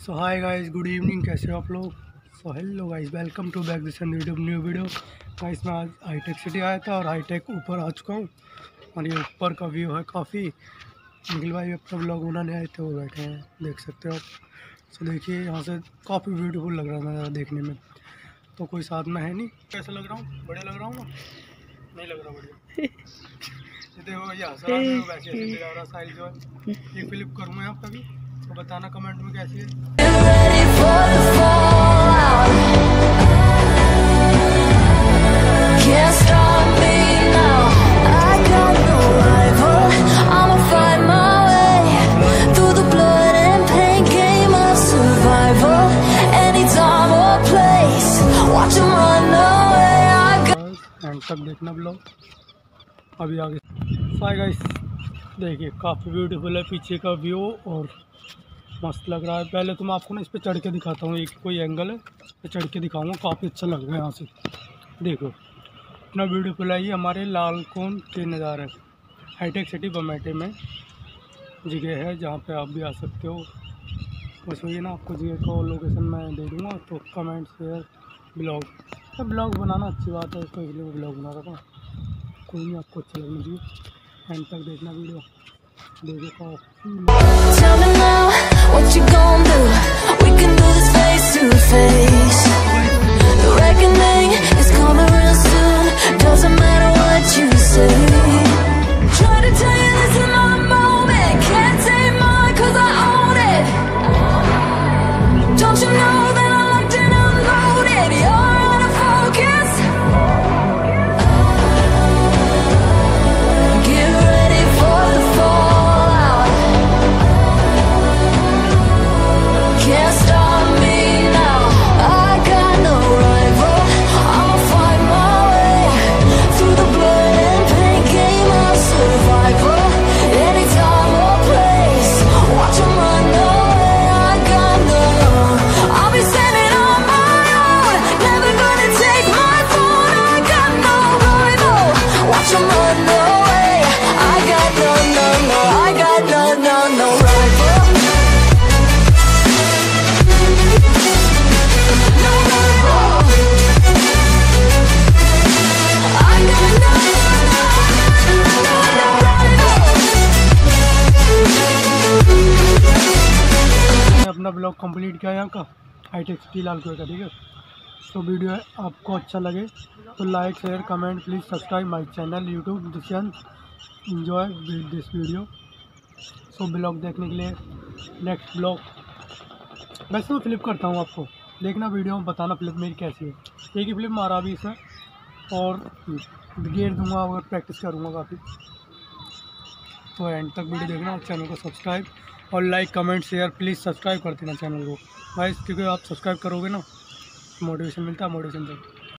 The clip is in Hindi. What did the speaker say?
सो हाय गाइस, गुड इवनिंग। कैसे हो आप लोग? So hello guys, welcome to back this new video. Guys मैं आज हाईटेक सिटी आया था और हाईटेक ऊपर आ चुका हूँ और ये ऊपर का व्यू है काफ़ी। निखिल भाई अपना ब्लॉग बनाने आए थे, वो बैठे हैं, देख सकते हो आप। सो देखिए यहाँ से काफ़ी ब्यूटीफुल लग रहा था देखने में। तो कोई साथ में है नहीं। कैसा लग रहा हूँ? बढ़िया लग रहा हूँ? नहीं लग रहा बढ़िया? देखो ये हंस रहा है, वैसे ऐसे लग रहा साइल जो है। एक फ्लिप करूँगा आप कभी तो बताना कमेंट में कैसी है। एंड तक देखना ब्लॉग अभी आगे। हाय गाइस, देखिए काफ़ी ब्यूटीफुल है पीछे का व्यू और मस्त लग रहा है। पहले तो मैं आपको ना इस पर चढ़ के दिखाता हूँ, एक कोई एंगल है तो चढ़ के दिखाऊंगा। काफ़ी अच्छा लग रहा है यहाँ से, देखो इतना ब्यूटीफुल है। ये हमारे लालकोन के नज़ारे हाईटेक सिटी बमेटे में जगह है जहाँ पे आप भी आ सकते हो। बस वही ना, आपको जगह को लोकेशन मैं दे दूँगा तो कमेंट शेयर ब्लॉग। तो ब्लॉग बनाना अच्छी बात है, इसको इसलिए ब्लॉग बना रहा था। कोई नहीं, आपको अच्छा लगना चाहिए। एंड तक देखना वीडियो, देखो अपना ब्लॉग कंप्लीट किया यहाँ का हाईटेक सिटी लालकोट का। ठीक है, तो वीडियो आपको अच्छा लगे तो like share comment please subscribe my channel YouTube Dushyant. Enjoy this video. So blog देखने के लिए नेक्स्ट ब्लॉग वैसे मैं फ्लिप करता हूँ, आपको देखना वीडियो में, बताना फ्लिप मेरी कैसी है। एक ही फ्लिप मारा अभी इसमें और गेयर दूंगा और प्रैक्टिस करूँगा काफ़ी। तो एंड तक वीडियो देखना और चैनल को सब्सक्राइब और like comment share please subscribe कर देना चैनल को गाइस, क्योंकि आप सब्सक्राइब करोगे ना मोटिवेशन मिलता है, मोटिवेशन से।